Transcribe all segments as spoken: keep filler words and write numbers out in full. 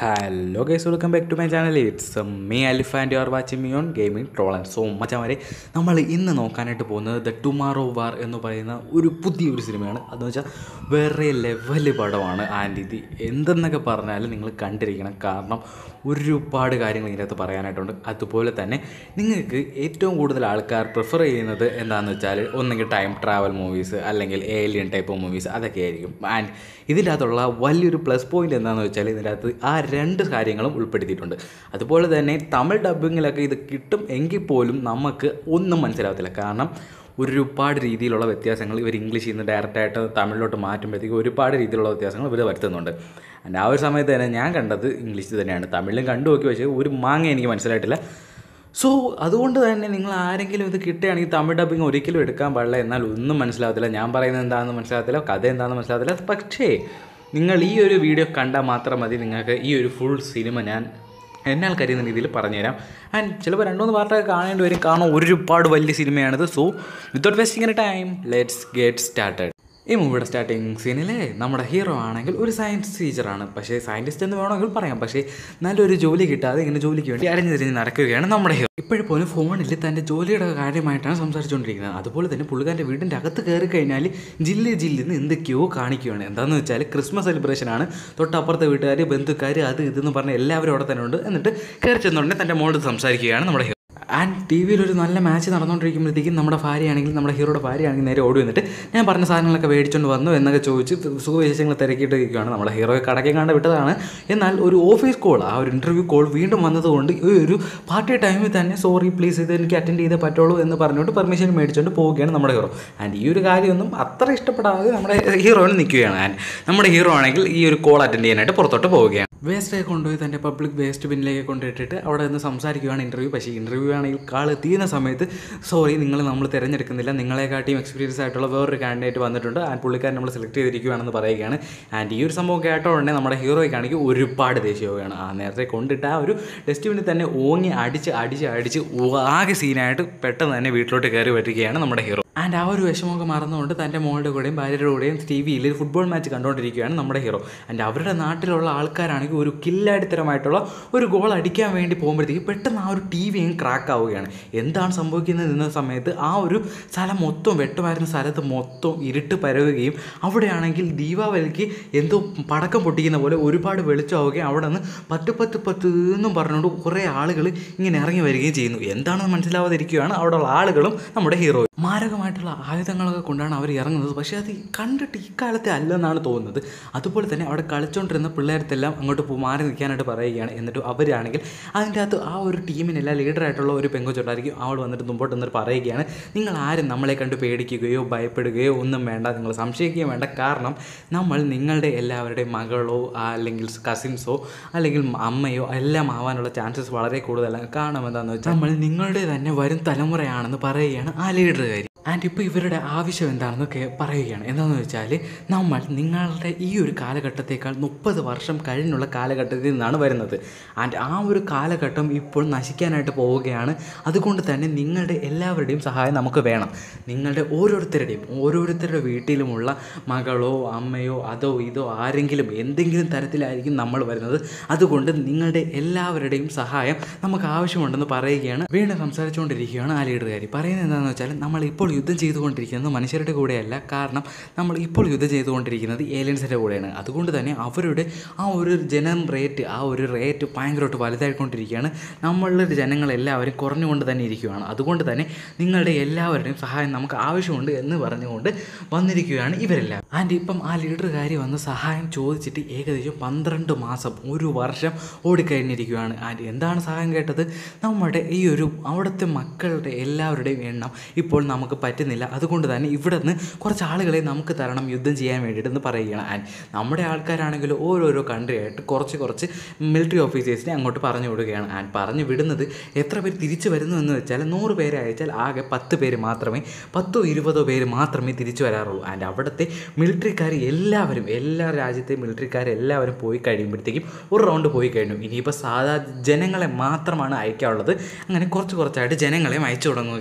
Hello guys, welcome back to my channel. It's uh, me Alif and you are watching me on Gaming Troll. So മച്ചാമാരെ നമ്മൾ ഇന്ന് നോക്കാനായിട്ട് പോകുന്നത് the tomorrow വാർ എന്ന് പറയുന്ന ഒരു പുതിയൊരു സിനിമയാണ്. അതെന്ന് വെച്ചാൽ വേറെ ലെവൽ പടമാണ്. ആൻഡ് ഇത് എന്തെന്നൊക്കെ പറഞ്ഞാൽ നിങ്ങൾ കണ്ടിരിക്കണം. കാരണം ഒരുപാട് കാര്യങ്ങൾ ഇതിനകത്ത് പറയാനായിട്ടുണ്ട്. അതുപോലെ തന്നെ നിങ്ങൾക്ക് ഏറ്റവും കൂടുതൽ ആൾക്കാർ പ്രിഫർ ചെയ്യുന്നത് എന്താണെന്ന് വെച്ചാൽ ഒന്നെങ്കിൽ ടൈം ട്രാവൽ മൂവീസ് അല്ലെങ്കിൽ ഏലിയൻ ടൈപ്പ് മൂവീസ് അതൊക്കെ ആയിരിക്കും. ആൻഡ് ഇതിൻ്റെ അകത്തുള്ള വലിയൊരു പ്ലസ് പോയിൻ്റ് എന്താണെന്ന് വെച്ചാൽ ഇതിൻ്റെ അകത്ത് ആ രണ്ട് കാര്യങ്ങളും ഉൾപ്പെടുത്തിയിട്ടുണ്ട്. അതുപോലെ തന്നെ തമിഴ് ഡബ്ബിങ്ങിലൊക്കെ ഇത് കിട്ടും എങ്കിൽ പോലും നമുക്ക് ഒന്നും മനസ്സിലാവത്തില്ല. കാരണം ഒരുപാട് രീതിയിലുള്ള വ്യത്യാസങ്ങൾ ഇവർ ഇംഗ്ലീഷിൽ നിന്ന് ഡയറക്റ്റായിട്ട് തമിഴിലോട്ട് മാറ്റുമ്പോഴത്തേക്ക് ഒരുപാട് രീതിയിലുള്ള വ്യത്യാസങ്ങൾ ഇവർ വരുത്തുന്നുണ്ട്. ആൻഡ് ആ ഒരു സമയത്ത് തന്നെ ഞാൻ കണ്ടത് ഇംഗ്ലീഷിൽ തന്നെയാണ്. തമിഴിലും കണ്ടു നോക്കി പക്ഷേ ഒരു മാങ്ങ എനിക്ക് മനസ്സിലായിട്ടില്ല. സോ അതുകൊണ്ട് തന്നെ നിങ്ങൾ ആരെങ്കിലും ഇത് കിട്ടുകയാണെങ്കിൽ തമിഴ് ഡബ്ബിങ് ഒരിക്കലും എടുക്കാൻ പാടില്ല. എന്നാൽ ഒന്നും മനസ്സിലാവത്തില്ല, ഞാൻ പറയുന്നത് എന്താണെന്ന് മനസ്സിലാകത്തില്ല, കഥ എന്താണെന്ന് മനസ്സിലാകത്തില്ല. പക്ഷേ നിങ്ങൾ ഈ ഒരു വീഡിയോ കണ്ടാൽ മാത്രം മതി നിങ്ങൾക്ക് ഈ ഒരു ഫുൾ സിനിമ ഞാൻ എന്നാൽ കരുതുന്ന രീതിയിൽ പറഞ്ഞുതരാം. ആൻഡ് ചിലപ്പോൾ രണ്ടുമൂന്ന് പാർട്ടൊക്കെ കാണേണ്ടി വരും, കാരണം ഒരുപാട് വലിയ സിനിമയാണിത്. So without wasting a time let's get started. ഈ മൂവിയുടെ സ്റ്റാർട്ടിങ് സീനിലെ നമ്മുടെ ഹീറോ ആണെങ്കിൽ ഒരു സയൻസ് ടീച്ചറാണ്. പക്ഷേ സയൻറ്റിസ്റ്റ് എന്ന് വേണമെങ്കിൽ പറയാം. പക്ഷേ നല്ലൊരു ജോലി കിട്ടാതെ ഇങ്ങനെ ജോലിക്ക് വേണ്ടി അരഞ്ഞു തിരിഞ്ഞ് നടക്കുകയാണ് നമ്മുടെ ഹീറോ. ഇപ്പോഴും പോലും ഫോണിൽ തൻ്റെ ജോലിയുടെ കാര്യമായിട്ടാണ് സംസാരിച്ചുകൊണ്ടിരിക്കുന്നത്. അതുപോലെ തന്നെ പുള്ളിക്കാരൻ്റെ വീടിൻ്റെ അകത്ത് കയറി കഴിഞ്ഞാൽ ജില്ല് ജില്ലെന്ന് എന്തൊക്കെയോ കാണിക്കുകയാണ്. എന്താണെന്ന് വെച്ചാൽ ക്രിസ്മസ് സെലിബ്രേഷനാണ്. തൊട്ടപ്പുറത്തെ വീട്ടുകാർ, ബന്ധുക്കാർ, അത് ഇതെന്ന് പറഞ്ഞ് എല്ലാവരും അവിടെ തന്നെ ഉണ്ട്. എന്നിട്ട് കയറി ചെന്നുടനെ തൻ്റെ മോളോട് സംസാരിക്കുകയാണ് നമ്മുടെ ഹീറോ. ആൻഡ് ടി വിയിലൊരു നല്ല മാച്ച് നടന്നുകൊണ്ടിരിക്കുമ്പോഴത്തേക്കും നമ്മുടെ ഭാര്യയാണെങ്കിൽ നമ്മുടെ ഹീറോയുടെ ഭാര്യയാണെങ്കിൽ നേരെ ഓടി വന്നിട്ട് ഞാൻ പറഞ്ഞ സാധനങ്ങളൊക്കെ മേടിച്ചുകൊണ്ട് വന്നു എന്നൊക്കെ ചോദിച്ച് സുഖവിശേഷങ്ങൾ തിരക്കിയിട്ടിരിക്കുകയാണ്. നമ്മുടെ ഹീറോയെ കടയ്ക്ക് കണ്ട് വിട്ടതാണ്. എന്നാൽ ഒരു ഓഫീസ് കോൾ, ആ ഒരു ഇൻ്റർവ്യൂ കോൾ വീണ്ടും വന്നതുകൊണ്ട് ഈ ഒരു പാർട്ടി ടൈമിൽ തന്നെ സോറി പ്ലീസ് ഇത് എനിക്ക് അറ്റൻഡ് ചെയ്തേ പറ്റുള്ളൂ എന്ന് പറഞ്ഞുകൊണ്ട് പെർമിഷൻ മേടിച്ചുകൊണ്ട് പോവുകയാണ് നമ്മുടെ ഹീറോ. ആൻഡ് ഈ ഒരു കാര്യമൊന്നും അത്ര ഇഷ്ടപ്പെടാതെ നമ്മുടെ ഹീറോയിന് നിൽക്കുകയാണ്. ആൻഡ് നമ്മുടെ ഹീറോ ആണെങ്കിൽ ഈ ഒരു കോൾ അറ്റൻഡ് ചെയ്യാനായിട്ട് പുറത്തോട്ട് പോവുകയാണ്. വേസ്റ്റൊക്കെ കൊണ്ടുപോയി തൻ്റെ പബ്ലിക് വേസ്റ്റ് ബിന്നിലേക്ക് കൊണ്ടിട്ടിട്ട് അവിടെ നിന്ന് സംസാരിക്കുകയാണ് ഇൻ്റർവ്യൂ. പക്ഷേ ഇൻ്റർവ്യൂ ആണെങ്കിൽ കാൾ എത്തിയുന്ന സമയത്ത് സോറി നിങ്ങൾ നമ്മൾ തിരഞ്ഞെടുക്കുന്നില്ല, നിങ്ങളെക്കാട്ടിയും എക്സ്പീരിയൻസ് ആയിട്ടുള്ള വേറൊരു കാൻഡിഡേറ്റ് വന്നിട്ടുണ്ട്, ആൻഡ് പുള്ളിക്കാരൻ നമ്മൾ സെലക്ട് ചെയ്തിരിക്കുകയാണെന്ന് പറയുകയാണ്. ആൻഡ് ഈ ഒരു സംഭവം കേട്ട ഉടനെ നമ്മുടെ ഹീറോയ്ക്കാണെങ്കിൽ ഒരുപാട് ദേഷ്യമാവുകയാണ്. ആ നേരത്തെ കൊണ്ടിട്ട് ആ ഒരു ഡസ്റ്റ്ബിന്നിൽ തന്നെ ഓങ്ങി അടിച്ച് അടിച്ച് അടിച്ച് ആകെ സീനായിട്ട് പെട്ടെന്ന് തന്നെ വീട്ടിലോട്ട് കയറി വരികയാണ് നമ്മുടെ ഹീറോ. ആൻഡ് ആ ഒരു വിഷമമൊക്കെ മറന്നുകൊണ്ട് തൻ്റെ മോളുടെ കൂടെയും ഭാര്യയുടെ കൂടെയും ടി വിയിൽ ഫുട്ബോൾ മാച്ച് കണ്ടുകൊണ്ടിരിക്കുകയാണ് നമ്മുടെ ഹീറോ. ആൻഡ് അവരുടെ നാട്ടിലുള്ള ആൾക്കാരാണെങ്കിൽ ഒരു കില്ലാടിത്തരമായിട്ടുള്ള ഒരു ഗോൾ അടിക്കാൻ വേണ്ടി പോകുമ്പോഴത്തേക്ക് പെട്ടെന്ന് ആ ഒരു ടി വി അങ്ങ് ക്രാക്ക് ആവുകയാണ്. എന്താണ് സംഭവിക്കുന്നത് എന്ന സമയത്ത് ആ ഒരു സ്ഥലം മൊത്തം വെട്ടുമായിരുന്ന സ്ഥലത്ത് മൊത്തം ഇരുട്ട് പരവുകയും അവിടെയാണെങ്കിൽ ദീപാവലിക്ക് എന്തോ പടക്കം പൊട്ടിക്കുന്ന പോലെ ഒരുപാട് വെളിച്ചമാവുകയും അവിടെ നിന്ന് പത്ത് പത്ത് പത്ത് എന്നും പറഞ്ഞുകൊണ്ട് കുറേ ആളുകൾ ഇങ്ങനെ ഇറങ്ങി വരികയും ചെയ്യുന്നു. എന്താണെന്ന് മനസ്സിലാവാതിരിക്കുകയാണ് അവിടെയുള്ള ആളുകളും നമ്മുടെ ഹീറോയും. മാരകമായിട്ടുള്ള ആയുധങ്ങളൊക്കെ കൊണ്ടാണ് അവർ ഇറങ്ങുന്നത്. പക്ഷേ അത് കണ്ടിട്ട് ഇക്കാലത്തെ അല്ലെന്നാണ് തോന്നുന്നത്. അതുപോലെ തന്നെ അവിടെ കളിച്ചുകൊണ്ടിരുന്ന പിള്ളേരത്തെല്ലാം അങ്ങോട്ട് മാറി നിൽക്കാനായിട്ട് പറയുകയാണ്. എന്നിട്ട് അവരാണെങ്കിൽ അതിൻ്റെ അകത്ത് ആ ഒരു ടീമിനെല്ലാം ലീഡറായിട്ടുള്ള ഒരു പെങ്കൊച്ചുണ്ടായിരിക്കും. അവൾ വന്നിട്ട് മുമ്പോട്ട് നിന്നിട്ട് പറയുകയാണ്, നിങ്ങൾ ആരും നമ്മളെ കണ്ട് പേടിക്കുകയോ ഭയപ്പെടുകയോ ഒന്നും വേണ്ട, നിങ്ങൾ സംശയിക്കുകയും വേണ്ട. കാരണം നമ്മൾ നിങ്ങളുടെ എല്ലാവരുടെയും മകളോ അല്ലെങ്കിൽ കസിൻസോ അല്ലെങ്കിൽ അമ്മയോ എല്ലാം ആവാനുള്ള ചാൻസസ് വളരെ കൂടുതലാണ്. കാരണം എന്താണെന്ന് വെച്ചാൽ നമ്മൾ നിങ്ങളുടെ തന്നെ വരും തലമുറയാണെന്ന് പറയുകയാണ് ആ ലീഡർ. ആൻഡ് ഇപ്പോൾ ഇവരുടെ ആവശ്യം എന്താണെന്നൊക്കെ പറയുകയാണ്. എന്താണെന്ന് വെച്ചാൽ നമ്മൾ നിങ്ങളുടെ ഈ ഒരു കാലഘട്ടത്തേക്കാൾ മുപ്പത് വർഷം കഴിഞ്ഞുള്ള കാലഘട്ടത്തിൽ നിന്നാണ് വരുന്നത്. ആൻഡ് ആ ഒരു കാലഘട്ടം ഇപ്പോൾ നശിക്കാനായിട്ട് പോവുകയാണ്. അതുകൊണ്ട് തന്നെ നിങ്ങളുടെ എല്ലാവരുടെയും സഹായം നമുക്ക് വേണം. നിങ്ങളുടെ ഓരോരുത്തരുടെയും ഓരോരുത്തരുടെ വീട്ടിലുമുള്ള മകളോ അമ്മയോ അതോ ഇതോ ആരെങ്കിലും എന്തെങ്കിലും തരത്തിലായിരിക്കും നമ്മൾ വരുന്നത്. അതുകൊണ്ട് നിങ്ങളുടെ എല്ലാവരുടെയും സഹായം നമുക്ക് ആവശ്യമുണ്ടെന്ന് പറയുകയാണ്. വീണ്ടും സംസാരിച്ചുകൊണ്ടിരിക്കുകയാണ് ആ ലീഡറുകാരി. പറയുന്നത് എന്താണെന്ന് വെച്ചാൽ നമ്മൾ ഇപ്പോൾ യുദ്ധം ചെയ്തുകൊണ്ടിരിക്കുന്നത് മനുഷ്യരുടെ കൂടെയല്ല, കാരണം നമ്മൾ ഇപ്പോൾ യുദ്ധം ചെയ്തുകൊണ്ടിരിക്കുന്നത് ഏലിയൻസിൻ്റെ കൂടെയാണ്. അതുകൊണ്ട് തന്നെ അവരുടെ ആ ഒരു ജനം റേറ്റ് ആ ഒരു റേറ്റ് ഭയങ്കരമായിട്ട് വലുതായിക്കൊണ്ടിരിക്കുകയാണ്. നമ്മളുടെ ജനങ്ങളെല്ലാവരും കുറഞ്ഞുകൊണ്ട് തന്നെ ഇരിക്കുകയാണ്. അതുകൊണ്ട് തന്നെ നിങ്ങളുടെ എല്ലാവരുടെയും സഹായം നമുക്ക് ആവശ്യമുണ്ട് എന്ന് പറഞ്ഞുകൊണ്ട് വന്നിരിക്കുകയാണ് ഇവരെല്ലാം. ആൻഡ് ഇപ്പം ആ ലീഡറുകാരി വന്ന് സഹായം ചോദിച്ചിട്ട് ഏകദേശം പന്ത്രണ്ട് മാസം ഒരു വർഷം ഓടിക്കഴിഞ്ഞിരിക്കുകയാണ്. ആൻഡ് എന്താണ് സഹായം കേട്ടത്? നമ്മുടെ ഈ ഒരു അവിടുത്തെ മക്കളുടെ എല്ലാവരുടെയും എണ്ണം ഇപ്പോൾ നമുക്ക് പറ്റുന്നില്ല. അതുകൊണ്ട് തന്നെ ഇവിടെ നിന്ന് കുറച്ച് ആളുകളെ നമുക്ക് തരണം യുദ്ധം ചെയ്യാൻ വേണ്ടിയിട്ടെന്ന് പറയുകയാണ്. ആൻഡ് നമ്മുടെ ആൾക്കാരാണെങ്കിൽ ഓരോരോ കൺട്രി ആയിട്ട് കുറച്ച് കുറച്ച് മിലിറ്ററി ഓഫീസേഴ്സിനെ അങ്ങോട്ട് പറഞ്ഞു വിടുകയാണ്. ആൻഡ് പറഞ്ഞു വിടുന്നത് എത്ര പേര് തിരിച്ചു വരുന്നു എന്ന് വെച്ചാൽ നൂറ് പേരെ അയച്ചാൽ ആകെ പത്ത് പേര് മാത്രമേ പത്തോ ഇരുപതോ പേര് മാത്രമേ തിരിച്ചു വരാറുള്ളൂ. ആൻഡ് അവിടുത്തെ മിലിറ്ററിക്കാർ എല്ലാവരും എല്ലാ രാജ്യത്തെ മിലിറ്ററിക്കാരെല്ലാവരും പോയി കഴിയുമ്പോഴത്തേക്കും ഒരു റൗണ്ട് പോയി കഴിഞ്ഞു. ഇനിയിപ്പോൾ സാധാ ജനങ്ങളെ മാത്രമാണ് അയക്കാനുള്ളത്. അങ്ങനെ കുറച്ച് കുറച്ചായിട്ട് ജനങ്ങളെ അയച്ചു തുടങ്ങുകയാണ്.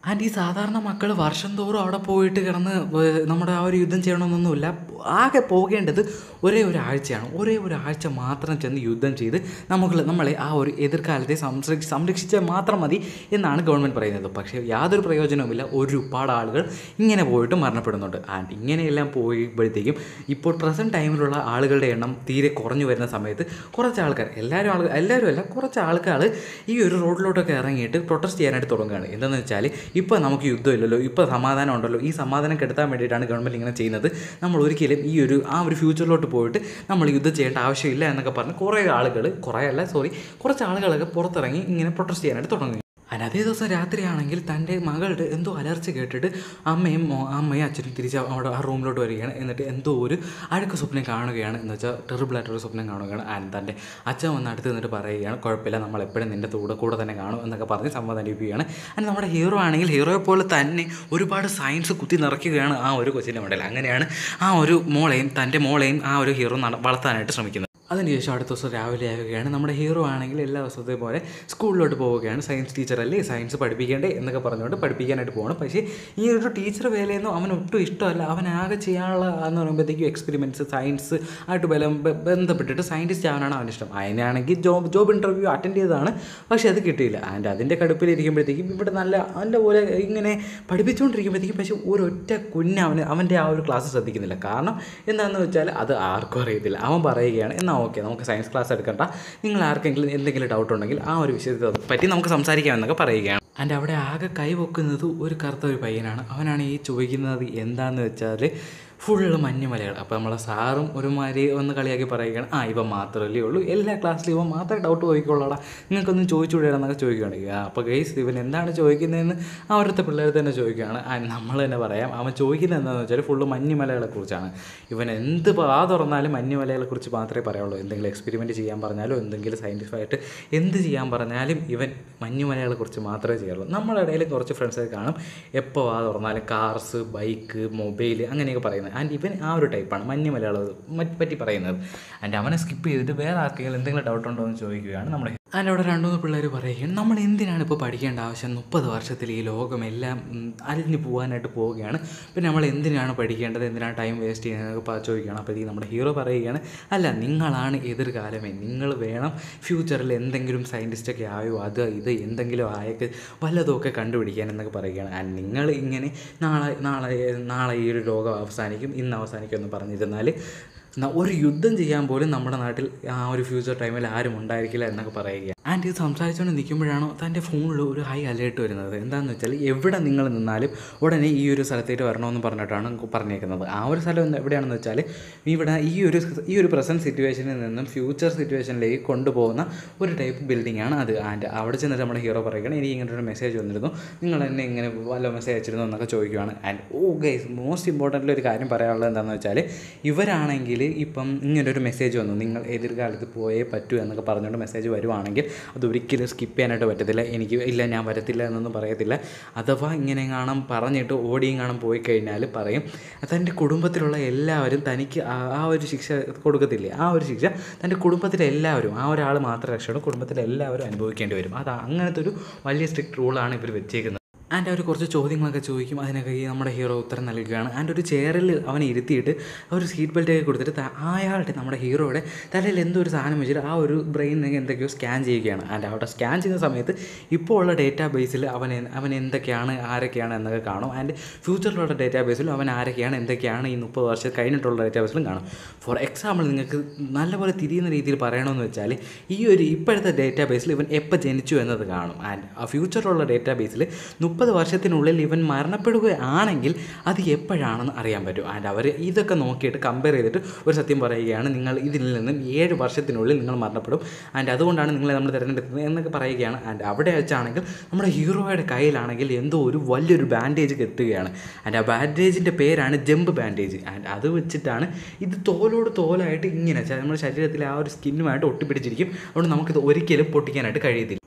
ആൻഡ് ഈ സാധാരണ മക്കൾ വർഷം തോറും അവിടെ പോയിട്ട് കിടന്ന് നമ്മുടെ ആ ഒരു യുദ്ധം ചെയ്യണമെന്നൊന്നുമില്ല. ആകെ പോകേണ്ടത് ഒരേ ഒരാഴ്ചയാണ്. ഒരേ ഒരാഴ്ച മാത്രം ചെന്ന് യുദ്ധം ചെയ്ത് നമുക്ക് നമ്മളെ ആ ഒരു എതിർകാലത്തെ സംരക്ഷ സംരക്ഷിച്ചാൽ മാത്രം മതി എന്നാണ് ഗവൺമെൻറ് പറയുന്നത്. പക്ഷേ യാതൊരു പ്രയോജനവുമില്ല. ഒരുപാട് ആളുകൾ ഇങ്ങനെ പോയിട്ട് മരണപ്പെടുന്നുണ്ട്. ആൻഡ് ഇങ്ങനെയെല്ലാം പോയപ്പോഴത്തേക്കും ഇപ്പോൾ പ്രസൻറ്റ് ടൈമിലുള്ള ആളുകളുടെ എണ്ണം തീരെ കുറഞ്ഞു വരുന്ന സമയത്ത് കുറച്ച് ആൾക്കാർ, എല്ലാവരും ആൾ എല്ലാവരും അല്ല കുറച്ച് ആൾക്കാർ ഈ ഒരു റോഡിലോട്ടൊക്കെ ഇറങ്ങിയിട്ട് പ്രൊട്ടസ്റ്റ് ചെയ്യാനായിട്ട് തുടങ്ങുകയാണ്. എന്താണെന്ന് വെച്ചാൽ ഇപ്പോൾ നമുക്ക് യുദ്ധമില്ലല്ലോ, ഇപ്പോൾ സമാധാനം ഉണ്ടല്ലോ, ഈ സമാധാനം കെടുത്താൻ വേണ്ടിയിട്ടാണ് ഗവൺമെൻറ് ഇങ്ങനെ ചെയ്യുന്നത്. നമ്മൾ ഒരിക്കലും ഈ ഒരു ആ ഒരു ഫ്യൂച്ചറിലോട്ട് പോയിട്ട് നമ്മൾ യുദ്ധം ചെയ്യേണ്ട ആവശ്യമില്ല എന്നൊക്കെ പറഞ്ഞ് കുറേ ആളുകൾ, കുറേ അല്ല സോറി കുറച്ച് ആളുകളൊക്കെ പുറത്തിറങ്ങി ഇങ്ങനെ പ്രൊട്ടസ്റ്റ് ചെയ്യാനായിട്ട് തുടങ്ങി. അതിന് അതേ ദിവസം രാത്രിയാണെങ്കിൽ തൻ്റെ മകളുടെ എന്തോ അലർച്ച കേട്ടിട്ട് അമ്മയും അമ്മയും അച്ഛനും തിരിച്ച് അവിടെ ആ റൂമിലോട്ട് വരികയാണ്. എന്നിട്ട് എന്തോ ഒരു അഴുക്ക് സ്വപ്നം കാണുകയാണ്. എന്ന് വെച്ചാൽ ടെറിബിളായിട്ടൊരു സ്വപ്നം കാണുകയാണ്. ആൻഡ് തൻ്റെ അച്ഛൻ വന്ന് അടുത്ത് നിന്നിട്ട് പറയുകയാണ്, കുഴപ്പമില്ല, നമ്മൾ എപ്പോഴും നിൻ്റെ കൂടെ കൂടെ തന്നെ കാണും എന്നൊക്കെ പറഞ്ഞ് സമാധാനിപ്പിക്കുകയാണ്. ആൻഡ് നമ്മുടെ ഹീറോ ആണെങ്കിൽ ഹീറോയെ പോലെ തന്നെ ഒരുപാട് സയൻസ് കുത്തി നിറയ്ക്കുകയാണ് ആ ഒരു കൊച്ചിൻ്റെ മണ്ടയിൽ. അങ്ങനെയാണ് ആ ഒരു മോളെയും തൻ്റെ മോളെയും ആ ഒരു ഹീറോ വളർത്താനായിട്ട് ശ്രമിക്കുന്നത്. അതിനുശേഷം അടുത്ത ദിവസം രാവിലെ ആവുകയാണ്. നമ്മുടെ ഹീറോ ആണെങ്കിൽ എല്ലാ ദിവസത്തെ പോലെ സ്കൂളിലോട്ട് പോവുകയാണ്. സയൻസ് ടീച്ചറല്ലേ, സയൻസ് പഠിപ്പിക്കേണ്ടേ എന്നൊക്കെ പറഞ്ഞുകൊണ്ട് പഠിപ്പിക്കാനായിട്ട് പോകണം. പക്ഷേ ഈ ഒരു ടീച്ചർ വേലയൊന്നും അവന് ഒട്ടും ഇഷ്ടമല്ല. അവനാകെ ചെയ്യാനുള്ള എന്ന് പറയുമ്പോഴത്തേക്കും എക്സ്പെരിമെൻറ്റ്സ് സയൻസ് ആയിട്ട് ബലം ബന്ധപ്പെട്ടിട്ട് സയൻറ്റിസ്റ്റ് ആവാനാണ് അവനിഷ്ടം. അതിനാണെങ്കിൽ ജോബ് ജോബ് ഇൻ്റർവ്യൂ അറ്റൻഡ് ചെയ്തതാണ്, പക്ഷേ അത് കിട്ടിയില്ല. ആൻഡ് അതിൻ്റെ കടുപ്പിലിരിക്കുമ്പോഴത്തേക്കും ഇവിടെ നല്ല അവൻ്റെ പോലെ ഇങ്ങനെ പഠിപ്പിച്ചുകൊണ്ടിരിക്കുമ്പോഴത്തേക്കും പക്ഷേ ഒരൊറ്റ കുഞ്ഞ് അവന് അവൻ്റെ ആ ഒരു ക്ലാസ് ശ്രദ്ധിക്കുന്നില്ല. കാരണം എന്താണെന്ന് വെച്ചാൽ അത് ആർക്കും അറിയത്തില്ല. അവൻ പറയുകയാണ്, എന്നാൽ ഓക്കെ നമുക്ക് സയൻസ് ക്ലാസ് എടുക്കണ്ട, നിങ്ങൾ ആർക്കെങ്കിലും എന്തെങ്കിലും ഡൗട്ട് ഉണ്ടെങ്കിൽ ആ ഒരു വിഷയത്തെ പറ്റി നമുക്ക് സംസാരിക്കാമെന്നൊക്കെ പറയുകയാണ്. ആൻഡ് അവിടെ ആകെ കൈവെക്കുന്നത് ഒരു കറുത്ത ഒരു പയ്യനാണ്. അവനാണ് ഈ ചോദിക്കുന്നത് എന്താണെന്ന് വെച്ചാൽ ഫുള്ള് മഞ്ഞുമലകൾ. അപ്പോൾ നമ്മളെ സാറും ഒരുമാതിരി ഒന്ന് കളിയാക്കി പറയുകയാണ്, ആ ഇവ മാത്രമല്ലേ ഉള്ളൂ, എല്ലാ ക്ലാസ്സിലും ഇവ മാത്രമേ ഡൗട്ട് ചോദിക്കുള്ളൂടാ, നിങ്ങൾക്കൊന്നും ചോദിച്ചുകൂടാന്നൊക്കെ ചോദിക്കുകയാണ്. അപ്പോൾ ഗൈസ് ഇവൻ എന്താണ് ചോദിക്കുന്നതെന്ന് അവരുടെ പിള്ളേർ തന്നെ ചോദിക്കുകയാണ്. നമ്മൾ തന്നെ പറയാം, അവൻ ചോദിക്കുന്നത് എന്താണെന്ന് വെച്ചാൽ ഫുള്ള് മഞ്ഞുമലകളെക്കുറിച്ചാണ്. ഇവൻ എന്ത് ആ തുറന്നാലും മഞ്ഞുമലകളെക്കുറിച്ച് മാത്രമേ പറയുള്ളൂ. എന്തെങ്കിലും എക്സ്പെരിമെൻറ്റ് ചെയ്യാൻ പറഞ്ഞാലും എന്തെങ്കിലും സയൻറ്റിഫിക്കായിട്ട് എന്ത് ചെയ്യാൻ പറഞ്ഞാലും ഇവൻ മഞ്ഞുമലകളെക്കുറിച്ച് മാത്രമേ ചെയ്യുള്ളൂ. നമ്മുടെ ഇടയിൽ കുറച്ച് ഫ്രണ്ട്സൊക്കെ കാണും, എപ്പോൾ ആ തുറന്നാലും കാർസ്, ബൈക്ക്, മൊബൈൽ അങ്ങനെയൊക്കെ പറയുന്നത്. ആൻഡ് ഇവൻ ആ ഒരു ടൈപ്പാണ് മഞ്ഞുമലകളെ പറ്റി പറയുന്നത്. ആൻഡ് അവനെ സ്കിപ്പ് ചെയ്തിട്ട് വേറെ ആർക്കെങ്കിലും എന്തെങ്കിലും ഡൗട്ട് ഉണ്ടോ എന്ന് ചോദിക്കുകയാണ് നമ്മുടെ. അതിൻ്റെ അവിടെ രണ്ടു മൂന്ന് പിള്ളേർ പറയുകയാണ്, നമ്മൾ എന്തിനാണ് ഇപ്പോൾ പഠിക്കേണ്ട ആവശ്യം, മുപ്പത് വർഷത്തിൽ ഈ ലോകമെല്ലാം അലിഞ്ഞു പോകാനായിട്ട് പോവുകയാണ്, പിന്നെ നമ്മൾ എന്തിനാണ് പഠിക്കേണ്ടത്, എന്തിനാണ് ടൈം വേസ്റ്റ് ചെയ്യുന്നതൊക്കെ ചോദിക്കുകയാണ്. അപ്പോഴത്തേക്ക് നമ്മുടെ ഹീറോ പറയുകയാണ്, അല്ല നിങ്ങളാണ് എതിർകാലമേ, നിങ്ങൾ വേണം ഫ്യൂച്ചറിൽ എന്തെങ്കിലും സയൻറ്റിസ്റ്റൊക്കെ ആയോ, അത് ഇത് എന്തെങ്കിലും ആയൊക്കെ വല്ലതുമൊക്കെ കണ്ടുപിടിക്കാൻ എന്നൊക്കെ പറയുകയാണ്. ആൻഡ് നിങ്ങൾ ഇങ്ങനെ നാളെ നാളെ നാളെ ഈ ഒരു ലോകം അവസാനിക്കും, ഇന്ന് അവസാനിക്കും എന്ന് പറഞ്ഞിരുന്നാൽ ഒരു യുദ്ധം ചെയ്യാൻ പോലും നമ്മുടെ നാട്ടിൽ ആ ഒരു ഫ്യൂച്ചർ ടൈമിൽ ആരും ഉണ്ടായിരിക്കില്ല എന്നൊക്കെ പറയുക. ആൻഡ് ഇത് സംസാരിച്ചുകൊണ്ട് നിൽക്കുമ്പോഴാണോ തൻ്റെ ഫോണിൽ ഒരു ഹൈ അലേർട്ട് വരുന്നത്. എന്താണെന്ന് വെച്ചാൽ എവിടെ നിങ്ങൾ നിന്നാലും ഉടനെ ഈ ഒരു സ്ഥലത്തേക്ക് വരണമെന്ന് പറഞ്ഞിട്ടാണ് പറഞ്ഞേക്കുന്നത്. ആ ഒരു സ്ഥലം എവിടെയാണെന്ന് വെച്ചാൽ ഇവിടെ ഈ ഒരു ഈ ഒരു പ്രസൻറ്റ് സിറ്റുവേഷനിൽ നിന്നും ഫ്യൂച്ചർ സിറ്റുവേഷനിലേക്ക് കൊണ്ടുപോകുന്ന ഒരു ടൈപ്പ് ബിൽഡിംഗ് ആണ് അത്. ആൻഡ് അവിടെ ചെന്നിട്ട് നമ്മുടെ ഹീറോ പറയുകയാണ്, എനിക്ക് ഇങ്ങനെ ഒരു മെസ്സേജ് വന്നിരുന്നു, നിങ്ങൾ എന്നെ ഇങ്ങനെ വല്ല മെസ്സേജ് അയച്ചിരുന്നു എന്നൊക്കെ ചോദിക്കുകയാണ്. And oh guys most important ഒരു കാര്യം പറയാനുള്ളത് എന്താണെന്ന് വെച്ചാൽ ഇവരാണെങ്കിൽ ഇപ്പം ഇങ്ങനൊരു മെസ്സേജ് വന്നു, നിങ്ങൾ എതിർകാലത്ത് പോയേ പറ്റൂ എന്നൊക്കെ പറഞ്ഞുകൊണ്ട് മെസ്സേജ് വരുവാണെങ്കിൽ അതൊരിക്കലും സ്കിപ്പ് ചെയ്യാനായിട്ട് പറ്റത്തില്ല. എനിക്ക് ഇല്ല ഞാൻ വരത്തില്ല എന്നൊന്നും പറയത്തില്ല. അഥവാ ഇങ്ങനെ കാണാൻ പറഞ്ഞിട്ട് ഓടിയും കാണാൻ പോയി കഴിഞ്ഞാൽ പറയും തൻ്റെ കുടുംബത്തിലുള്ള എല്ലാവരും തനിക്ക് ആ ഒരു ശിക്ഷ കൊടുക്കത്തില്ലേ, ആ ഒരു ശിക്ഷ തൻ്റെ കുടുംബത്തിലെ എല്ലാവരും, ആ ഒരാൾ മാത്രം രക്ഷപ്പെടും, കുടുംബത്തിലെ എല്ലാവരും അനുഭവിക്കേണ്ടി വരും. അത് അങ്ങനത്തെ ഒരു വലിയ സ്ട്രിക്റ്റ് റൂളാണ് ഇവർ വെച്ചേക്കുന്നത്. ആൻഡ് അവർ കുറച്ച് ചോദ്യങ്ങളൊക്കെ ചോദിക്കും, അതിനൊക്കെ ഈ നമ്മുടെ ഹീറോ ഉത്തരം നൽകുകയാണ്. ആൻഡ് ഒരു ചെയറിൽ അവനെ ഇരുത്തിയിട്ട് ഒരു സീറ്റ് ബെൽറ്റൊക്കെ കൊടുത്തിട്ട് അയാളുടെ നമ്മുടെ ഹീറോയുടെ തലയിൽ എന്തോ ഒരു സാധനം വെച്ചിട്ട് ആ ഒരു ബ്രെയിനിനെ എന്തൊക്കെയോ സ്കാൻ ചെയ്യുകയാണ്. ആൻഡ് അവിടെ സ്കാൻ ചെയ്യുന്ന സമയത്ത് ഇപ്പോൾ ഉള്ള ഡേറ്റാ ബേസിൽ അവൻ അവൻ എന്തൊക്കെയാണ് ആരൊക്കെയാണ് എന്നൊക്കെ കാണും. ആൻഡ് ഫ്യൂച്ചറിലുള്ള ഡേറ്റാ ബേസിലും അവൻ ആരൊക്കെയാണ് എന്തൊക്കെയാണ് ഈ മുപ്പത് വർഷം കഴിഞ്ഞിട്ടുള്ള ഡേറ്റാ ബേസിലും കാണും. ഫോർ എക്സാമ്പിൾ നിങ്ങൾക്ക് നല്ലപോലെ തിരിയുന്ന രീതിയിൽ പറയണമെന്ന് വെച്ചാൽ ഈ ഒരു ഇപ്പോഴത്തെ ഡേറ്റാ ബേസിൽ ഇവൻ എപ്പോൾ ജനിച്ചു എന്നത് കാണും. ആൻഡ് ആ ഫ്യൂച്ചറിലുള്ള ഡേറ്റാ ബേസിൽ മുപ്പത് വർഷത്തിനുള്ളിൽ ഇവൻ മരണപ്പെടുകയാണെങ്കിൽ അത് എപ്പോഴാണെന്ന് അറിയാൻ പറ്റും. ആൻഡ് അവർ ഇതൊക്കെ നോക്കിയിട്ട് കമ്പയർ ചെയ്തിട്ട് ഒരു സത്യം പറയുകയാണ്, നിങ്ങൾ ഇതിൽ നിന്നും ഏഴ് വർഷത്തിനുള്ളിൽ നിങ്ങൾ മരണപ്പെടും, ആൻഡ് അതുകൊണ്ടാണ് നിങ്ങളെ നമ്മൾ തിരഞ്ഞെടുക്കുന്നത് എന്നൊക്കെ പറയുകയാണ്. ആൻഡ് അവിടെ വെച്ചാണെങ്കിൽ നമ്മുടെ ഹീറോയുടെ കയ്യിലാണെങ്കിൽ എന്തോ ഒരു വലിയൊരു ബാൻഡേജ് കെട്ടുകയാണ്. ആൻഡ് ആ ബാൻഡേജിൻ്റെ പേരാണ് ജമ്പ് ബാൻഡേജ്. ആൻഡ് അത് വെച്ചിട്ടാണ് ഇത് തോലോട് തോലായിട്ട് ഇങ്ങനെ നമ്മുടെ ശരീരത്തിലെ ആ ഒരു സ്കിന്നുമായിട്ട് ഒട്ടിപ്പിടിച്ചിരിക്കും. അതുകൊണ്ട് നമുക്കിത് ഒരിക്കലും പൊട്ടിക്കാനായിട്ട് കഴിയത്തില്ല.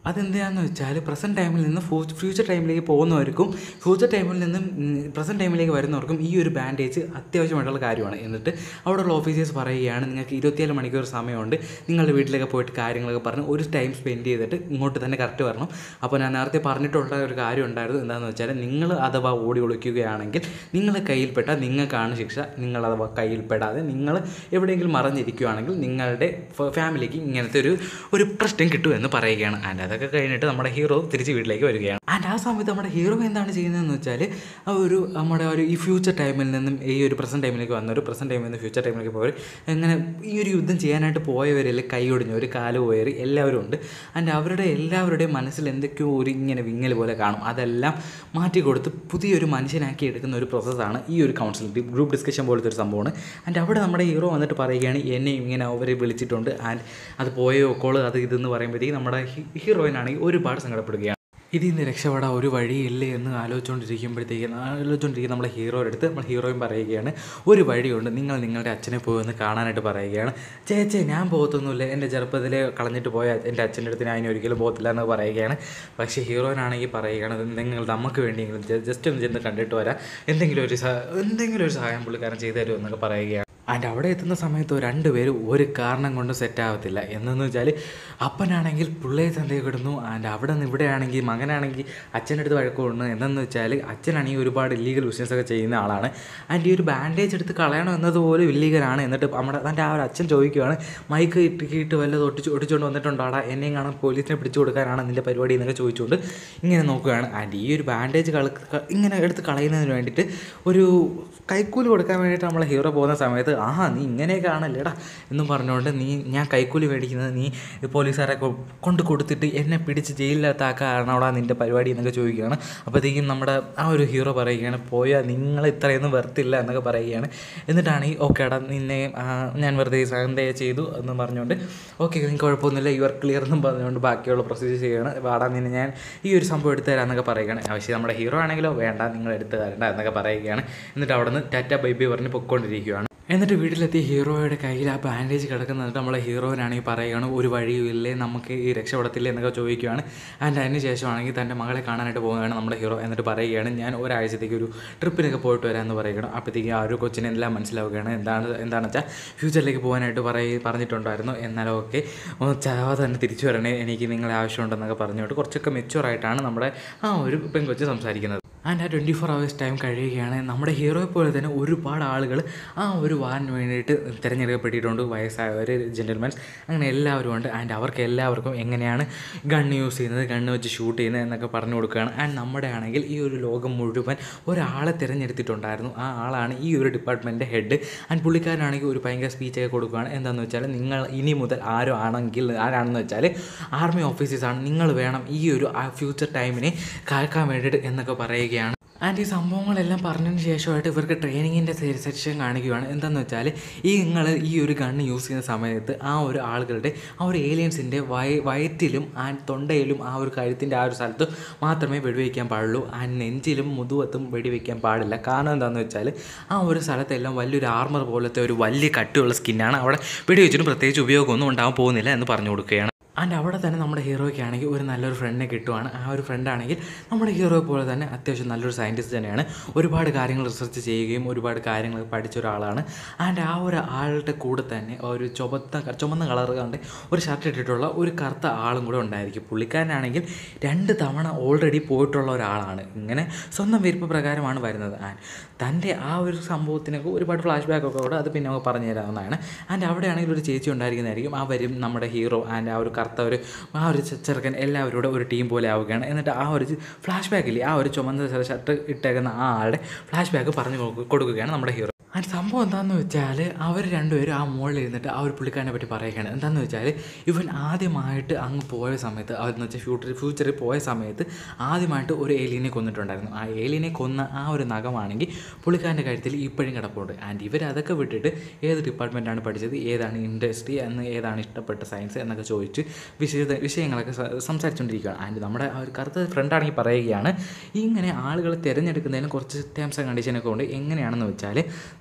അതെന്താണെന്ന് വെച്ചാൽ പ്രസൻറ്റ് ടൈമിൽ നിന്ന് ഫ്യൂച്ചർ ടൈമിലേക്ക് പോകുന്നവർക്കും ഫ്യൂച്ചർ ടൈമിൽ നിന്നും പ്രസൻറ്റ് ടൈമിലേക്ക് വരുന്നവർക്കും ഈ ഒരു ബാൻഡേജ് അത്യാവശ്യമായിട്ടുള്ള കാര്യമാണ്. എന്നിട്ട് അവിടെയുള്ള ഓഫീസേഴ്സ് പറയുകയാണ്, നിങ്ങൾക്ക് ഇരുപത്തിയേഴ് മണിക്കൂർ സമയമുണ്ട്, നിങ്ങളുടെ വീട്ടിലൊക്കെ പോയിട്ട് കാര്യങ്ങളൊക്കെ പറഞ്ഞ് ഒരു ടൈം സ്പെൻഡ് ചെയ്തിട്ട് ഇങ്ങോട്ട് തന്നെ കറക്റ്റ് വരണം. അപ്പോൾ ഞാൻ നേരത്തെ പറഞ്ഞിട്ടുള്ള ഒരു കാര്യം ഉണ്ടായിരുന്നു, എന്താണെന്ന് വെച്ചാൽ നിങ്ങൾ അഥവാ ഓടി ഒളിക്കുകയാണെങ്കിൽ നിങ്ങളെ കയ്യിൽപ്പെട്ടാൽ നിങ്ങൾക്കാണ് ശിക്ഷ. നിങ്ങൾ അഥവാ കയ്യിൽപ്പെടാതെ നിങ്ങൾ എവിടെയെങ്കിലും മറഞ്ഞിരിക്കുകയാണെങ്കിൽ നിങ്ങളുടെ ഫാമിലിക്ക് ഇങ്ങനത്തെ ഒരു ഒരു പ്രശ്നം കിട്ടുമെന്ന് പറയുകയാണ്. ആൻഡ് അതൊക്കെ കഴിഞ്ഞിട്ട് നമ്മുടെ ഹീറോ തിരിച്ച് വീട്ടിലേക്ക് വരികയാണ്. ആൻഡ് ആ സമയത്ത് നമ്മുടെ ഹീറോ എന്താണ് ചെയ്യുന്നതെന്ന് വെച്ചാൽ ആ ഒരു നമ്മുടെ ഒരു ഈ ഫ്യൂച്ചർ ടൈമിൽ നിന്നും ഈ ഒരു പ്രസൻറ്റ് ടൈമിലേക്ക് വന്നവർ, പ്രസൻറ്റ് ടൈമിൽ നിന്ന് ഫ്യൂച്ചർ ടൈമിലേക്ക് പോയവർ, അങ്ങനെ ഈ ഒരു യുദ്ധം ചെയ്യാനായിട്ട് പോയവരിൽ കൈ ഒടിഞ്ഞവർ, കാല് പോയവർ എല്ലാവരും ഉണ്ട്. ആൻഡ് അവരുടെ എല്ലാവരുടെയും മനസ്സിൽ എന്തൊക്കെയോ ഒരു ഇങ്ങനെ വിങ്ങൽ പോലെ കാണും. അതെല്ലാം മാറ്റി കൊടുത്ത് പുതിയൊരു മനുഷ്യനാക്കി എടുക്കുന്ന ഒരു പ്രോസസ്സാണ് ഈ ഒരു കൗൺസിൽ ഗ്രൂപ്പ് ഡിസ്കഷൻ പോലത്തെ ഒരു സംഭവമാണ്. ആൻഡ് അവിടെ നമ്മുടെ ഹീറോ വന്നിട്ട് പറയുകയാണ്, എന്നെ ഇങ്ങനെ അവർ വിളിച്ചിട്ടുണ്ട്, ആൻഡ് അത് പോയോ കോള് അത് ഇതെന്ന് പറയുമ്പോഴത്തേക്കും നമ്മുടെ ഹീറോയിനാണെങ്കിൽ ഒരുപാട് സങ്കടപ്പെടുകയാണ്. ഇതിൽ നിന്ന് രക്ഷപ്പെടാൻ ഒരു വഴിയില്ലേ എന്ന് ആലോചിച്ചുകൊണ്ടിരിക്കുമ്പോഴത്തേക്കും ആലോചിച്ചുകൊണ്ടിരിക്കുന്ന നമ്മളെ ഹീറോയുടെ അടുത്ത് നമ്മൾ ഹീറോയും പറയുകയാണ്, ഒരു വഴിയുണ്ട്, നിങ്ങൾ നിങ്ങളുടെ അച്ഛനെ പോയി ഒന്ന് കാണാനായിട്ട് പറയുകയാണ്. ചേച്ചേ ഞാൻ പോകത്തൊന്നുമില്ല, എൻ്റെ ചെറുപ്പത്തിൽ കളഞ്ഞിട്ട് പോയ എൻ്റെ അച്ഛൻ്റെ അടുത്ത് ഞാൻ ഒരിക്കലും പോകത്തില്ല എന്ന് പറയുകയാണ്. പക്ഷേ ഹീറോയിനാണെങ്കിൽ പറയുകയാണ്, നിങ്ങൾ നമുക്ക് വേണ്ടിയെങ്കിലും ജസ്റ്റ് ഒന്ന് ചെന്ന് കണ്ടിട്ട് വരാം, എന്തെങ്കിലും ഒരു എന്തെങ്കിലും ഒരു സഹായം പുള്ളിക്കാരൻ ചെയ്തു തരുമോ എന്നൊക്കെ പറയുകയാണ്. ആൻഡ് അവിടെ എത്തുന്ന സമയത്ത് രണ്ടുപേരും ഒരു കാരണം കൊണ്ട് സെറ്റാകത്തില്ല. എന്നു വെച്ചാൽ അപ്പനാണെങ്കിൽ പിള്ളയെ സന്ദേഹപ്പെടുന്നു, ആൻഡ് അവിടെ നിന്ന് ഇവിടെയാണെങ്കിൽ മകനാണെങ്കിൽ അച്ഛൻ്റെ അടുത്ത് വഴക്ക് കൊടുന്നു. എന്നു വെച്ചാൽ അച്ഛനാണെങ്കിൽ ഒരുപാട് ഇല്ലീഗൽ ബിസിനസ്സൊക്കെ ചെയ്യുന്ന ആളാണ്. ആൻഡ് ഈ ഒരു ബാൻഡേജ് എടുത്ത് കളയണം എന്നതുപോലെ ഇല്ലീഗലാണ്. എന്നിട്ട് നമ്മുടെ തൻ്റെ ആ ഒരു അച്ഛൻ ചോദിക്കുകയാണ്, മൈക്ക് ഇട്ടിട്ട് വല്ലതും ഒട്ടിച്ച് ഒട്ടിച്ചുകൊണ്ട് വന്നിട്ടുണ്ടാടാ, എന്നെയും കാണാൻ പോലീസിനെ പിടിച്ചു കൊടുക്കാനാണ് നിൻ്റെ പരിപാടി എന്നൊക്കെ ചോദിച്ചുകൊണ്ട് ഇങ്ങനെ നോക്കുകയാണ്. ആൻഡ് ഈ ഒരു ബാൻഡേജ് കള ഇങ്ങനെ എടുത്ത് കളയുന്നതിന് വേണ്ടിയിട്ട് ഒരു കൈക്കൂലി കൊടുക്കാൻ വേണ്ടിയിട്ട് നമ്മളെ ഹീറോ പോകുന്ന സമയത്ത്, ആഹാ നീ ഇങ്ങനെയൊക്കെ ആണല്ലേടാ എന്നും പറഞ്ഞുകൊണ്ട്, നീ ഞാൻ കൈക്കൂലി മേടിക്കുന്നത് നീ പോലീസുകാരെ കൊണ്ട് കൊടുത്തിട്ട് എന്നെ പിടിച്ച് ജയിലിനകത്താക്കാനാണോടാ നിൻ്റെ പരിപാടി എന്നൊക്കെ ചോദിക്കുകയാണ്. അപ്പോഴത്തേക്കും നമ്മുടെ ആ ഒരു ഹീറോ പറയുകയാണ്, പോയാൽ നിങ്ങൾ ഇത്രയൊന്നും വെറുത്തില്ല എന്നൊക്കെ പറയുകയാണ്. എന്നിട്ടാണെങ്കിൽ ഓക്കെ എടാ നിന്നെ ഞാൻ വെറുതെ സൺഡേ ചെയ്തു എന്ന് പറഞ്ഞുകൊണ്ട്, ഓക്കെ നിങ്ങൾക്ക് കുഴപ്പമൊന്നുമില്ല, യു ആർ ക്ലിയർ എന്നും പറഞ്ഞുകൊണ്ട് ബാക്കിയുള്ള പ്രൊസീജിയർ ചെയ്യുകയാണ്. വാടാ നിന്നെ ഞാൻ ഈ ഒരു സംഭവം എടുത്തു തരാമെന്നൊക്കെ പറയുകയാണ്. പക്ഷേ നമ്മുടെ ഹീറോ ആണെങ്കിലോ വേണ്ട നിങ്ങൾ എടുത്തു തരണ്ട എന്നൊക്കെ പറയുകയാണ്. എന്നിട്ട് അവിടെ നിന്ന് ടാറ്റ ബൈ ബൈ പറഞ്ഞ് പൊയ്ക്കൊണ്ടിരിക്കുകയാണ്. എന്നിട്ട് വീട്ടിലെത്തി ഹീറോയുടെ കയ്യിൽ ആ ബാൻഡേജ് കിടക്കുന്നത് നമ്മളെ ഹീറോയിനാണെങ്കിൽ പറയുകയാണ്, ഒരു വഴിയുമില്ലേ, നമുക്ക് ഈ രക്ഷപ്പെടത്തില്ലേ എന്നൊക്കെ ചോദിക്കുകയാണ്. ആൻഡ് അതിന് ശേഷമാണെങ്കിൽ തൻ്റെ മകളെ കാണാനായിട്ട് പോവുകയാണ് നമ്മുടെ ഹീറോ. എന്നിട്ട് പറയുകയാണ്, ഞാൻ ഒരാഴ്ചത്തേക്ക് ഒരു ട്രിപ്പിനൊക്കെ പോയിട്ട് വരാമെന്ന് പറയുകയാണ്. അപ്പോഴത്തേക്ക് ആ ഒരു കൊച്ചിനെ എല്ലാം മനസ്സിലാവുകയാണ്. എന്താണ് എന്താണെന്ന് വെച്ചാൽ ഫ്യൂച്ചറിലേക്ക് പോകാനായിട്ട് പറയ പറഞ്ഞിട്ടുണ്ടായിരുന്നു, എന്നാലും ഓക്കെ ചാവാതെ തന്നെ തിരിച്ചു വരണേ, എനിക്ക് നിങ്ങളെ ആവശ്യമുണ്ടെന്നൊക്കെ പറഞ്ഞുകൊണ്ട് കുറച്ചൊക്കെ മെച്ചുവറായിട്ടാണ് നമ്മുടെ ആ ഒരു പെൺകൊച്ച് സംസാരിക്കുന്നത്. ആൻഡ് ആ ട്വൻറ്റി ഫോർ അവേഴ്സ് ടൈം കഴിയുകയാണ്. നമ്മുടെ ഹീറോയെ പോലെ തന്നെ ഒരുപാട് ആളുകൾ ആ ഒരു വാറിന് വേണ്ടിയിട്ട് തിരഞ്ഞെടുക്കപ്പെട്ടിട്ടുണ്ട്. വയസ്സായവർ, ജെൻറ്റിൽമെൻസ്, അങ്ങനെ എല്ലാവരും ഉണ്ട്. ആൻഡ് അവർക്ക് എല്ലാവർക്കും എങ്ങനെയാണ് ഗണ്ണ് യൂസ് ചെയ്യുന്നത്, ഗണ്ണ് വെച്ച് ഷൂട്ട് ചെയ്യുന്നത് എന്നൊക്കെ പറഞ്ഞു കൊടുക്കുകയാണ്. ആൻഡ് നമ്മുടെ ആണെങ്കിൽ ഈ ഒരു ലോകം മുഴുവൻ ഒരാളെ തിരഞ്ഞെടുത്തിട്ടുണ്ടായിരുന്നു. ആ ആളാണ് ഈ ഒരു ഡിപ്പാർട്ട്മെൻറ്റിൻ്റെ ഹെഡ്. ആൻഡ് പുള്ളിക്കാരനാണെങ്കിൽ ഒരു ഭയങ്കര സ്പീച്ചൊക്കെ കൊടുക്കുകയാണ്. എന്താണെന്ന് വെച്ചാൽ, നിങ്ങൾ ഇനി മുതൽ ആരോ ആണെങ്കിൽ ആരാണെന്ന് വെച്ചാൽ ആർമി ഓഫീസേഴ്സാണ്, നിങ്ങൾ വേണം ഈ ഒരു ഫ്യൂച്ചർ ടൈമിനെ കാക്കാൻ വേണ്ടിയിട്ട് എന്നൊക്കെ പറയുകയാണ്. ആൻഡ് ഈ സംഭവങ്ങളെല്ലാം പറഞ്ഞതിന് ശേഷമായിട്ട് ഇവർക്ക് ട്രെയിനിങ്ങിൻ്റെ സെക്ഷൻ കാണിക്കുകയാണ്. എന്താണെന്ന് വെച്ചാൽ, ഈ നിങ്ങൾ ഈ ഒരു ഗണ്ണ് യൂസ് ചെയ്യുന്ന സമയത്ത് ആ ഒരു ആളുകളുടെ ആ ഒരു ഏലിയൻസിൻ്റെ വയ വയറ്റിലും ആൻഡ് തൊണ്ടയിലും ആ ഒരു കഴുത്തിൻ്റെ ആ ഒരു സ്ഥലത്ത് മാത്രമേ വെടിവെക്കാൻ പാടുള്ളൂ. ആൻഡ് നെഞ്ചിലും മുതുവത്തും വെടിവെക്കാൻ പാടില്ല. കാരണം എന്താണെന്ന് വെച്ചാൽ, ആ ഒരു സ്ഥലത്തെല്ലാം വലിയൊരു ആർമർ പോലത്തെ ഒരു വലിയ കട്ടിയുള്ള സ്കിന്നാണ്. അവിടെ വെടിവെച്ചിട്ടും പ്രത്യേകിച്ച് ഉപയോഗമൊന്നും ഉണ്ടാകാൻ പോകുന്നില്ല എന്ന് പറഞ്ഞു കൊടുക്കുകയാണ്. ആൻഡ് അവിടെ തന്നെ നമ്മുടെ ഹീറോയ്ക്കാണെങ്കിൽ ഒരു നല്ലൊരു ഫ്രണ്ടിനെ കിട്ടുവാണ്. ആ ഒരു ഫ്രണ്ടാണെങ്കിൽ നമ്മുടെ ഹീറോയെ പോലെ തന്നെ അത്യാവശ്യം നല്ലൊരു സയൻറ്റിസ്റ്റ് തന്നെയാണ്. ഒരുപാട് കാര്യങ്ങൾ റിസർച്ച് ചെയ്യുകയും ഒരുപാട് കാര്യങ്ങൾ പഠിച്ച ഒരാളാണ്. ആൻഡ് ആ ഒരു ആളുടെ കൂടെ തന്നെ ഒരു ചുവത്ത ചുമന്ന കളർ കണ്ട് ഒരു ഷർട്ട് ഇട്ടിട്ടുള്ള ഒരു കറുത്ത ആളും കൂടെ ഉണ്ടായിരിക്കും. പുള്ളിക്കാരനാണെങ്കിൽ രണ്ട് തവണ ഓൾറെഡി പോയിട്ടുള്ള ഒരാളാണ്. ഇങ്ങനെ സ്വന്തം വിരുപ്പ പ്രകാരമാണ് വരുന്നത്. ആൻഡ് തൻ്റെ ആ ഒരു സംഭവത്തിനൊക്കെ ഒരുപാട് ഫ്ലാഷ് ബാക്കൊക്കെ കൂടെ അത് പിന്നെ നമുക്ക് പറഞ്ഞു തരാവുന്നതാണ്. ആൻഡ് അവിടെയാണെങ്കിൽ ഒരു ചേച്ചി ഉണ്ടായിരിക്കുന്നതായിരിക്കും. അവരും നമ്മുടെ ഹീറോ ആൻഡ് ആ ഒരു കറുത്ത ഒരു ആ ഒരു ചെറുക്കൻ എല്ലാവരും കൂടെ ഒരു ടീം പോലെ ആവുകയാണ്. എന്നിട്ട് ആ ഒരു ഫ്ലാഷ് ബാക്കിൽ ആ ഒരു ചുമന്ന ഷർട്ട് ഇട്ടേക്കുന്ന ആ ആളുടെ ഫ്ലാഷ് ബാക്ക് പറഞ്ഞു കൊടുക്കുകയാണ് നമ്മുടെ ഹീറോ. ആ സംഭവം എന്താണെന്ന് വെച്ചാൽ, അവർ രണ്ടുപേരും ആ മുകളിൽ ഇരുന്നിട്ട് ആ ഒരു പുള്ളിക്കാരനെ പറ്റി പറയുകയാണ്. എന്താണെന്ന് വെച്ചാൽ, ഇവൻ ആദ്യമായിട്ട് അങ്ങ് പോയ സമയത്ത്, അതെന്ന് വെച്ചാൽ ഫ്യൂച്ചർ ഫ്യൂച്ചറിൽ പോയ സമയത്ത് ആദ്യമായിട്ട് ഒരു ഏലിയനെ കൊന്നിട്ടുണ്ടായിരുന്നു. ആ ഏലിയനെ കൊന്ന ആ ഒരു നഖമാണെങ്കിൽ പുള്ളിക്കാരൻ്റെ കഴുത്തിൽ ഇപ്പോഴും കിടപ്പുണ്ട്. ആൻഡ് ഇവർ അതൊക്കെ വിട്ടിട്ട് ഏത് ഡിപ്പാർട്ട്മെൻറ്റാണ് പഠിച്ചത്, ഏതാണ് ഇൻഡസ്ട്രി എന്ന്, ഏതാണ് ഇഷ്ടപ്പെട്ട സയൻസ് എന്നൊക്കെ ചോദിച്ച് വിഷയ വിഷയങ്ങളൊക്കെ സംസാരിച്ചുകൊണ്ടിരിക്കുകയാണ്. ആൻഡ് നമ്മുടെ ആ ഒരു കറുത്ത ഫ്രണ്ടാണെങ്കിൽ പറയുകയാണ്, ഇങ്ങനെ ആളുകൾ തിരഞ്ഞെടുക്കുന്നതിന് കുറച്ച് ടേംസ് ആൻഡ് കണ്ടീഷനൊക്കെ ഉണ്ട്. എങ്ങനെയാണെന്ന് വെച്ചാൽ,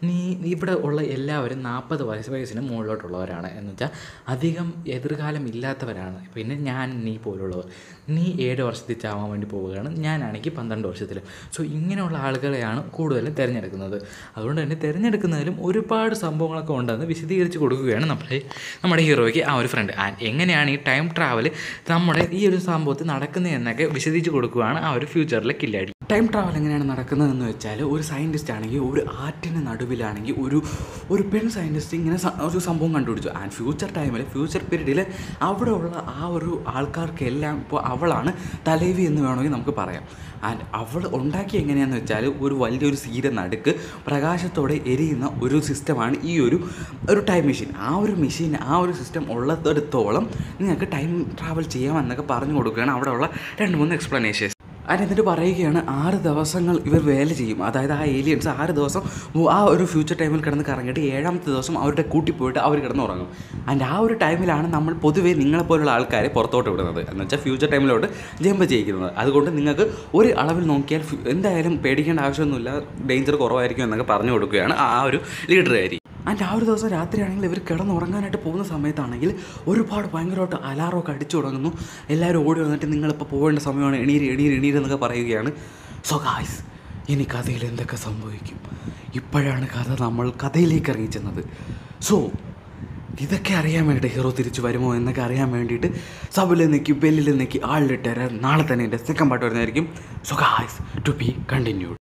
നീ ഇവിടെ ഉള്ള എല്ലാവരും നാൽപ്പത് വയസ്സ് വയസ്സിന് മുകളിലോട്ടുള്ളവരാണ് എന്ന് വെച്ചാൽ അധികം എതിർകാലം ഇല്ലാത്തവരാണ്. പിന്നെ ഞാൻ നീ പോലുള്ളവർ, നീ ഏഴ് വർഷത്തിൽ ചാവാൻ വേണ്ടി പോവുകയാണ്, ഞാനാണെങ്കിൽ പന്ത്രണ്ട് വർഷത്തിൽ. സോ ഇങ്ങനെയുള്ള ആളുകളെയാണ് കൂടുതലും തിരഞ്ഞെടുക്കുന്നത്. അതുകൊണ്ട് തന്നെ തിരഞ്ഞെടുക്കുന്നതിലും ഒരുപാട് സംഭവങ്ങളൊക്കെ ഉണ്ടെന്ന് വിശദീകരിച്ച് കൊടുക്കുകയാണ് നമ്മുടെ നമ്മുടെ ഹീറോയ്ക്ക് ആ ഒരു ഫ്രണ്ട്. ആൻഡ് എങ്ങനെയാണ് ഈ ടൈം ട്രാവൽ നമ്മുടെ ഈ ഒരു സംഭവത്തിൽ നടക്കുന്നതെന്നൊക്കെ വിശദീകരിച്ച് കൊടുക്കുകയാണ് ആ ഒരു ഫ്യൂച്ചറിലെ കില്ലാടി. ടൈം ട്രാവൽ എങ്ങനെയാണ് നടക്കുന്നതെന്ന് വെച്ചാൽ, ഒരു സയൻറ്റിസ്റ്റ് ആണെങ്കിൽ ഒരു ആറ്റിന് നടുവിലാണെങ്കിൽ ഒരു ഒരു പെൺ സയൻറ്റിസ്റ്റ് ഇങ്ങനെ ഒരു സംഭവം കണ്ടുപിടിച്ചു. ആൻഡ് ഫ്യൂച്ചർ ടൈമിൽ ഫ്യൂച്ചർ പീരീഡിൽ അവിടെ ഉള്ള ആ ഒരു ആൾക്കാർക്കെല്ലാം ഇപ്പോൾ അവളാണ് തലവി എന്ന് വേണമെങ്കിൽ നമുക്ക് പറയാം. ആൻഡ് അവൾ ഉണ്ടാക്കി എങ്ങനെയാണെന്ന് വെച്ചാൽ, ഒരു വലിയൊരു സീര നടുക്ക് പ്രകാശത്തോടെ എരിയുന്ന ഒരു സിസ്റ്റമാണ് ഈ ഒരു ഒരു ടൈം മെഷീൻ. ആ ഒരു മെഷീൻ ആ ഒരു സിസ്റ്റം ഉള്ളിടത്തോളം നിങ്ങൾക്ക് ടൈം ട്രാവൽ ചെയ്യാമെന്നൊക്കെ പറഞ്ഞു കൊടുക്കുകയാണ് അവിടെ ഉള്ള രണ്ട് മൂന്ന് എക്സ്പ്ലനേഷൻസ്. ആൻഡ് എന്നിട്ട് പറയുകയാണ് ആറ് ദിവസങ്ങൾ ഇവർ വേല ചെയ്യും. അതായത് ആ ഏലിയൻസ് ആറ് ദിവസം ആ ഒരു ഫ്യൂച്ചർ ടൈമിൽ കിടന്ന് കറങ്ങിയിട്ട് ഏഴാമത്തെ ദിവസം അവരുടെ കൂട്ടി പോയിട്ട് അവർ കിടന്ന് ഉറങ്ങും. ആൻഡ് ആ ഒരു ടൈമിലാണ് നമ്മൾ പൊതുവേ നിങ്ങളെപ്പോലുള്ള ആൾക്കാരെ പുറത്തോട്ട് വിടുന്നത്, എന്ന് വെച്ചാൽ ഫ്യൂച്ചർ ടൈമിലോട്ട് ജമ്പ് ചെയ്യിക്കുന്നത്. അതുകൊണ്ട് നിങ്ങൾക്ക് ഒരു അളവിൽ നോക്കിയാൽ എന്തായാലും പേടിക്കേണ്ട ആവശ്യമൊന്നുമില്ല, ഡേഞ്ചർ കുറവായിരിക്കും എന്നൊക്കെ പറഞ്ഞു കൊടുക്കുകയാണ് ആ ഒരു ലീഡറുകാരി. ആൻഡ് ആ ഒരു ദിവസം രാത്രിയാണെങ്കിൽ ഇവർ കിടന്നുറങ്ങാനായിട്ട് പോകുന്ന സമയത്താണെങ്കിൽ ഒരുപാട് ഭയങ്കരമായിട്ട് അലാറമൊക്കെ അടിച്ചു തുടങ്ങുന്നു. എല്ലാവരും ഓടി വന്നിട്ട് നിങ്ങളിപ്പോൾ പോകേണ്ട സമയമാണ്, എണീര് എണീര് എണീര് എന്നൊക്കെ പറയുകയാണ്. സോ ഗായ്സ്, ഇനി കഥയിൽ എന്തൊക്കെ സംഭവിക്കും? ഇപ്പോഴാണ് കഥ നമ്മൾ കഥയിലേക്ക് ഇറങ്ങിച്ചെന്നത്. സോ ഇതൊക്കെ അറിയാൻ വേണ്ടിയിട്ട് ഹീറോ തിരിച്ചു വരുമോ എന്നൊക്കെ അറിയാൻ വേണ്ടിയിട്ട് സബിൽ നിൽക്കി ബെല്ലിൽ നിൽക്കി ആളിലിട്ട് നാളെ തന്നെ എൻ്റെ സെക്കൻഡ് പാർട്ട് വരുന്നതായിരിക്കും. So guys, to be continued.